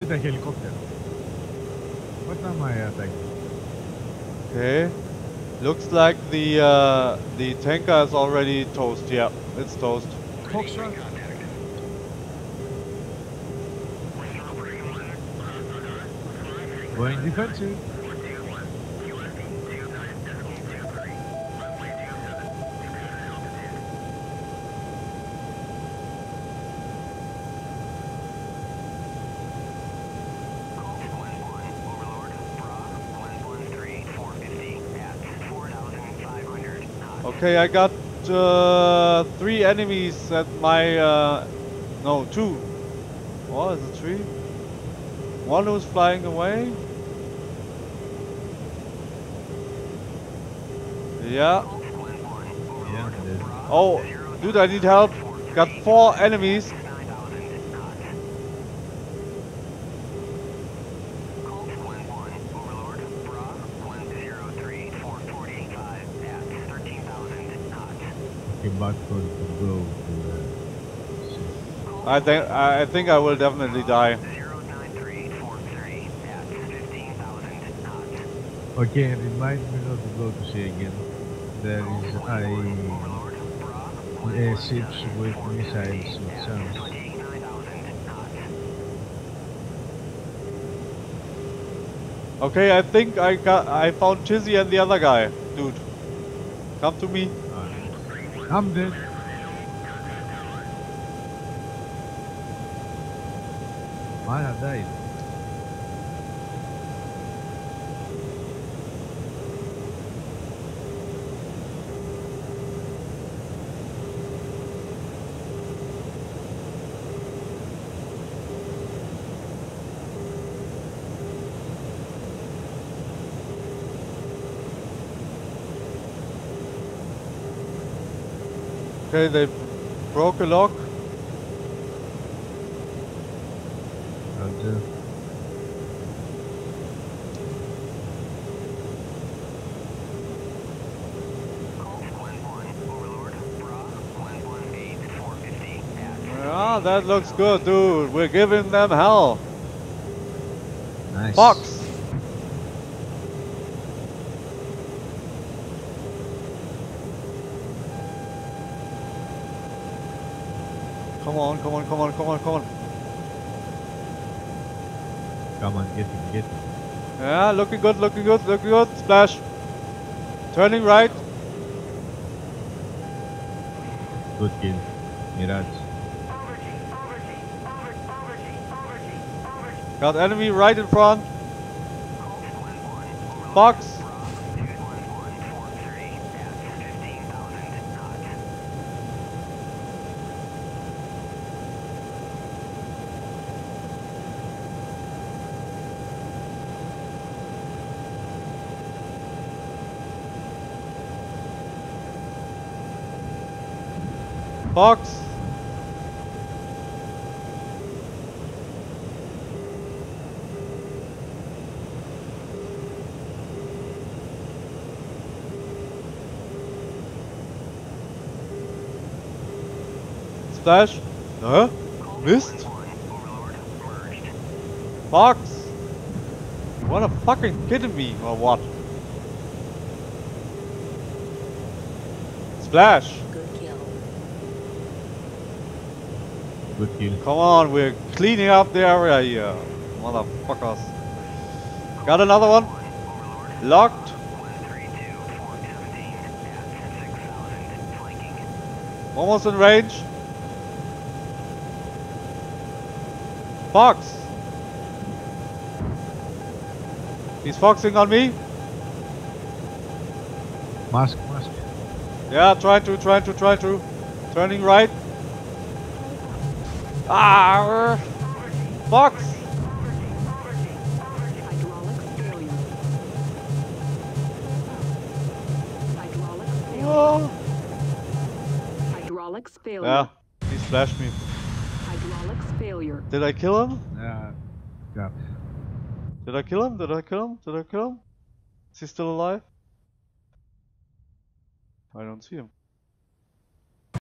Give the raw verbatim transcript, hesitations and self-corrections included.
The helicopter. What am I attacking? Okay. Looks like the uh, the tanker is already toast. Yeah, it's toast. Foxtrot. Going defensive. Okay, I got uh, three enemies at my uh, no two. Oh, is it three? One who's flying away. Yeah. Yeah, there's Oh, dude, I need help. Got four enemies. okay, back for to go to I think I think I will definitely die. uh, okay, remind me not to go to sea again. There is I uh, ships with missiles with sound. Okay, I think I got I found Chizzy and the other guy. Dude, come to me. Uh, I'm dead. Man, I died. Okay, they broke a lock. I'll do. Ah, that looks good, dude. We're giving them hell. Nice. Fox. Come on, come on, come on, come on, come on. Come on, get him, get him. Yeah, looking good, looking good, looking good. Splash. Turning right. Good kill. Mirage. Got enemy right in front. Fox. Fox. Splash. Huh? Missed? Fox. You wanna fucking kidding me or what? Splash. Good kill. Come on, we're cleaning up the area here. Motherfuckers. Got another one. Locked. Almost in range. Fox. He's foxing on me. Mask, mask. Yeah, try to, try to, try to. Turning right. Ah, Fox. Oh. Hydraulics failure. Yeah, he splashed me. Hydraulics failure. Did I kill him? Yeah. Yeah. Did I kill him? Did I kill him? Did I kill him? Is he still alive? I don't see him.